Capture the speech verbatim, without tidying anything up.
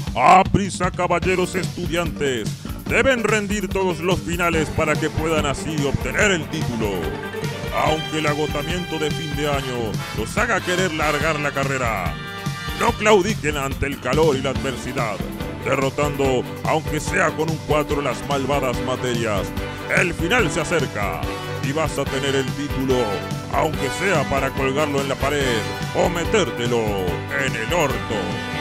¡A prisa, caballeros estudiantes! Deben rendir todos los finales para que puedan así obtener el título. Aunque el agotamiento de fin de año los haga querer largar la carrera, no claudiquen ante el calor y la adversidad, derrotando, aunque sea con un cuatro, las malvadas materias. El final se acerca y vas a tener el título, aunque sea para colgarlo en la pared o metértelo en el orto.